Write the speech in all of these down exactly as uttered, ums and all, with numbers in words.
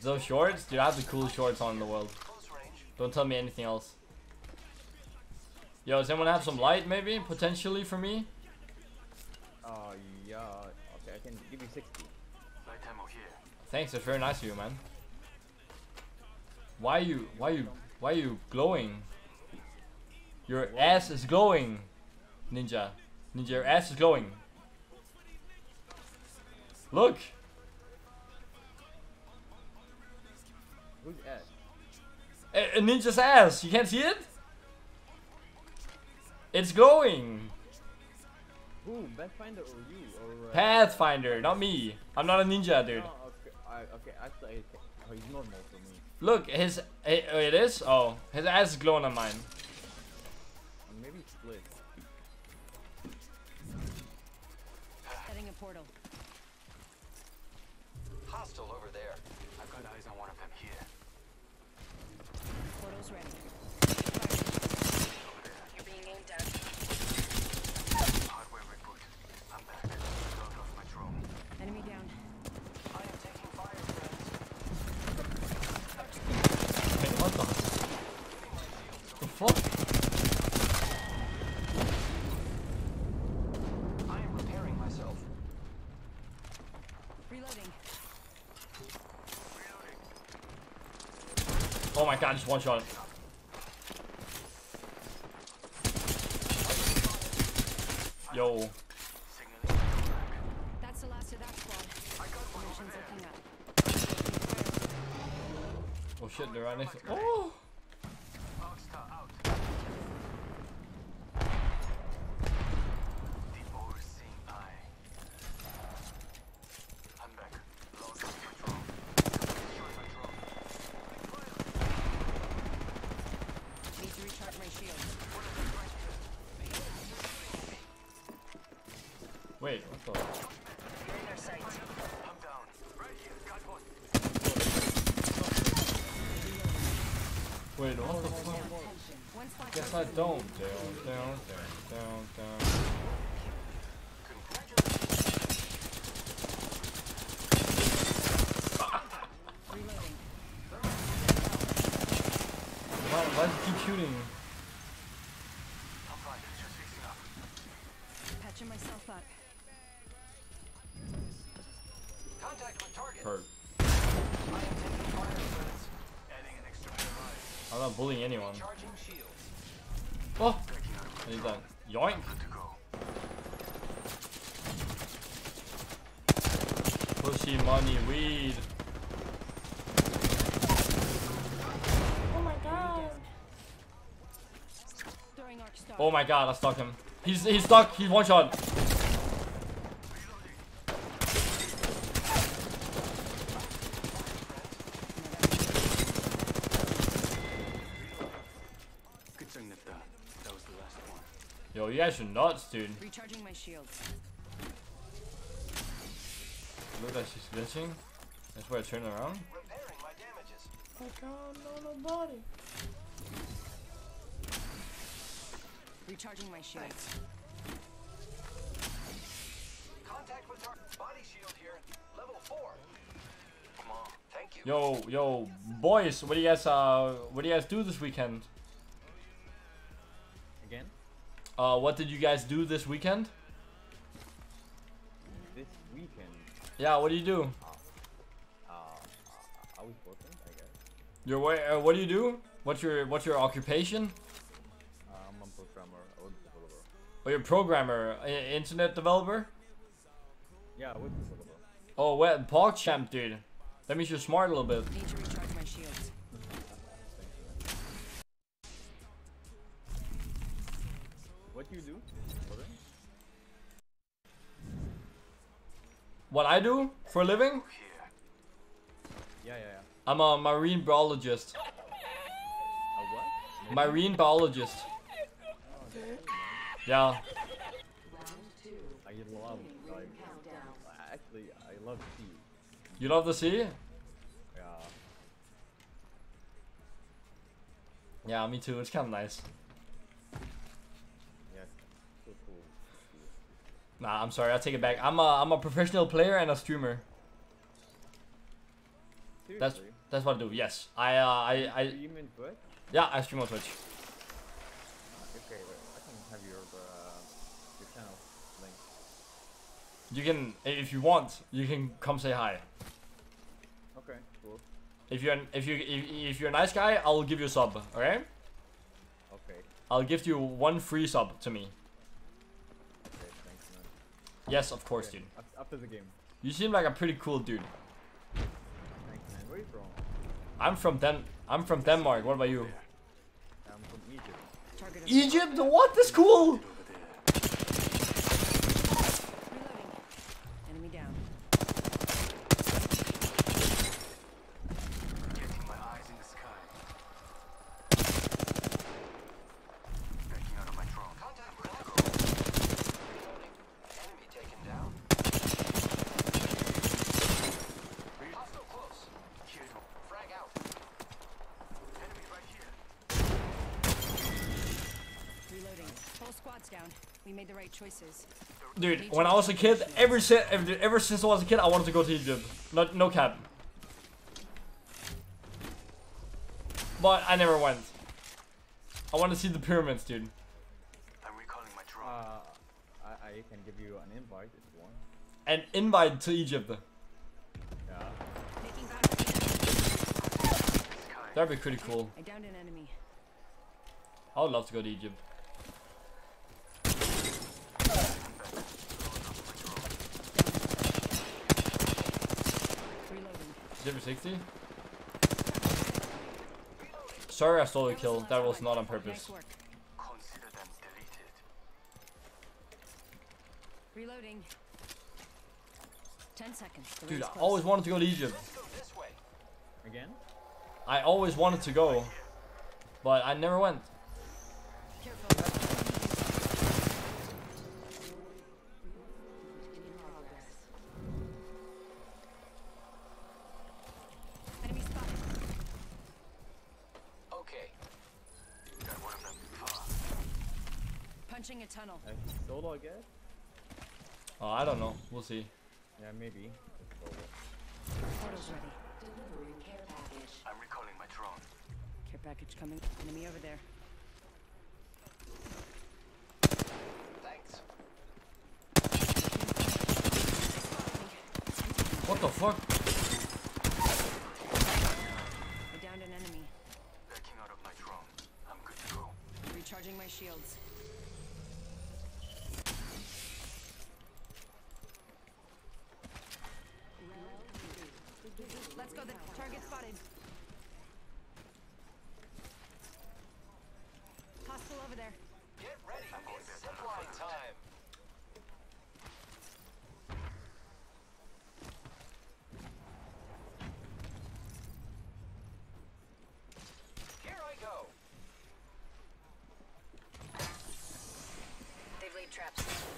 Those shorts? Dude, I have the coolest shorts on in the world. Don't tell me anything else. Yo, does anyone have some light maybe? Potentially for me? Uh, yeah. Okay, I can give you sixty. Light ammo here. Thanks, that's very nice of you, man. Why are you, why are you, why are you glowing? Your ass is glowing, Ninja. Ninja, your ass is glowing. Look! Who's ass? A, a ninja's ass! You can't see it? It's glowing! Who? Pathfinder or you? Or, uh, Pathfinder, not me. I'm not a ninja, dude. No, okay, I, okay, actually, oh, he's normal for me. Look, his, it, it is? Oh, his ass is glowing on mine. Or maybe split. Setting a portal. Hostile over there. I've got eyes on one of them here. Portal's ready. You're being aimed at. Hardware reboot. I'm back. Load off my drone. Enemy down. I am taking fire, friends. Wait, what the? The fuck? I am repairing myself. Reloading. Oh my god, just one shot. Yo. That's the last of that squad. Mission's looking up. Oh shit, they're right next to. Oh! Rockstar out. The overseeing eye. I'm back. Load off my drone. Destroy my drone. Need to recharge my shield. Wait, what the? You're in their sight. I'm down. Right here. Got one. Wait, what the fuck? One spot. Guess I don't. Down, down, down, down, down. Reloading. Why, why do you keep shooting? I'm fine. Just fixing up. Patching myself up. Contact with target. Hurt. I am taking fire, friends. Adding an extra pair of eyes. I'm not bullying anyone. Charging shields. Oh! Breaking out. I need that. Yoink! Good to go. Pushy money weed. Oh my god. Throwing arc star. Oh my god, I stuck him. He's he's stuck. He's one shot. Good thing that uh, that was the last one. Yo, you guys are nuts, dude. Recharging my shield. Look at that, she's glitching. That's why I turn around. Repairing my damages. I can't know nobody. Recharging my shield. Contact with target. Body shield here. Level four. Come on. Thank you. Yo, yo, boys, what do you guys uh, what do you guys do this weekend? Again? Uh, what did you guys do this weekend? This weekend? Yeah, what do you do? Uh, uh, I was working, I guess. Your way, uh, what do you do? What's your what's your occupation? Uh, I'm a programmer, a web developer. Oh, you're a programmer, I- internet developer. Yeah, web developer. Oh, web Pog champ, dude. That means you're smart a little bit. Need to recharge my shields. What do you do? For them? What I do for a living? Here. Yeah, yeah, yeah. I'm a marine biologist. A what? Marine biologist. Oh, that's nice. Yeah. I love, like, actually, I love sea. You love the sea? Yeah. Yeah, me too. It's kind of nice. Yes. So cool. Nah, I'm sorry. I take it back. I'm a I'm a professional player and a streamer. That's Seriously? that's what I do. Yes, I uh, I I Do you mean Twitch? yeah, I stream on Twitch. Okay, wait, I can have your uh, your channel link. You can, if you want, you can come say hi. Okay, cool. If you're an, if you if, if you're a nice guy, I'll give you a sub. Okay? Okay, I'll give you one free sub to me. okay, thanks, man. Yes, of course, Okay, dude. af- after the game. You seem like a pretty cool dude. Thanks, man. Where are you from? I'm from Den. I'm from Denmark. What about you? I'm from Egypt. Target of Egypt? What? That's cool. Reloading. Enemy down. Getting my eyes in the sky. Backing out of my drone. Contact with Echo. Reloading. Enemy taken down. Hostile close. Frag out. Enemy right here. Reloading. Whole squad's down. We made the right choices. Dude, when I was a kid, ever since ever, ever since I was a kid, I wanted to go to Egypt. Not no cap. But I never went. I want to see the pyramids, dude. I'm recalling my drone. Uh, I, I can give you an invite if you want. An invite to Egypt. Yeah. Making contact. That'd be pretty cool. I downed an enemy. I would love to go to Egypt. Reloading. Zero sixty. Sorry, I stole the kill. That was not on purpose. Nice work. Consider them deleted. Reloading. Ten seconds. The Dude, ring's I close. always wanted to go to Egypt. Let's go this way. Again? I always wanted to go, but I never went. Careful. Enemy spotted. Okay. Got one of them. Far. Punching a tunnel. Uh, solo, I guess? Oh, I don't know. We'll see. Yeah, maybe. It's solo. Portal's ready. I'm recalling my drone. Care package coming. Enemy over there. Thanks. What the fuck? I downed an enemy. Backing out of my drone. I'm good to go. Recharging my shields. Let's go. The target spotted. Hostile over there. Get ready. It's zipline time. Here I go. They've laid traps.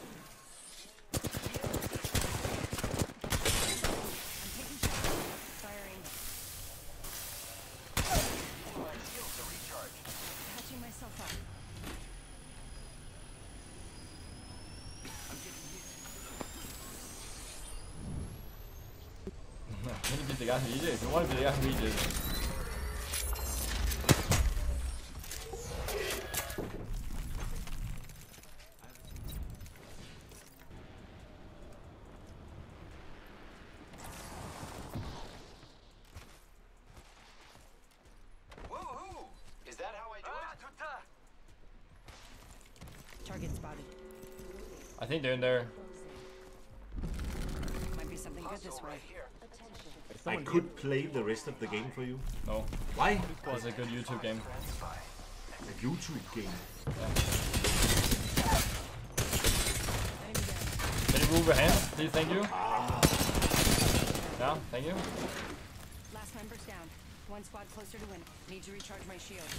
Firing. My shields are recharged. Patching myself up. Can you beat the guy from Egypt? If you want to beat the guy from Egypt. Woohoo! Is that how I do it? Target spotted. I think they're in there. Might be something good this Hostile way. right here. Is I someone could play the rest of the game for you. No, Why? it's a good YouTube game. A YouTube game. Enemy down. Can you move your hand? Please, thank you. Yeah, thank you. Last member's down. One squad closer to win. Need to recharge my shields.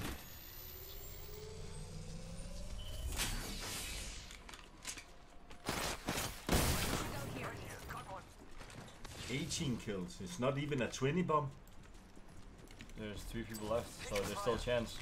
Go here. eighteen kills. It's not even a twenty bomb. There's three people left, so there's still a chance.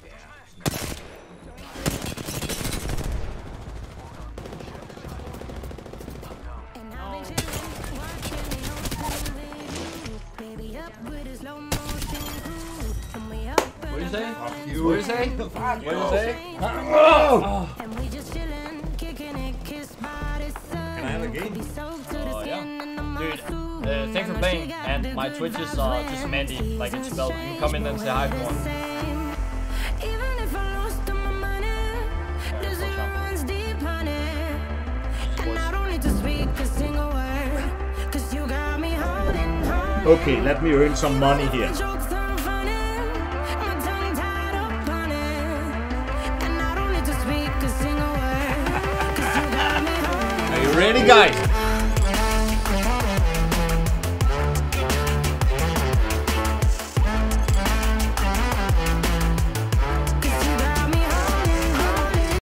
And I've been chillin', watching the whole thing with you. Baby, up with his What do you say? Fuck What do you. you say? Fuck What do you you. say? And we just chillin', kicking it, kissed by the sun. Can I have a game? Be soaked to the Oh, yeah. skin in the Dude, muscle. uh, thanks for playing. And my Twitch is uh, just Mande, like it's spelled. You can come in and say hi if you want. Even if I lost all my money, the for zero example. runs deep, honey. And voice. I don't need to speak a single word, 'cause you got me holding on. Okay, let me earn some money here. Jokes are funny, my tongue tied up on it. And I don't need to speak a single word, 'cause you got me holding on. Are you ready, guys?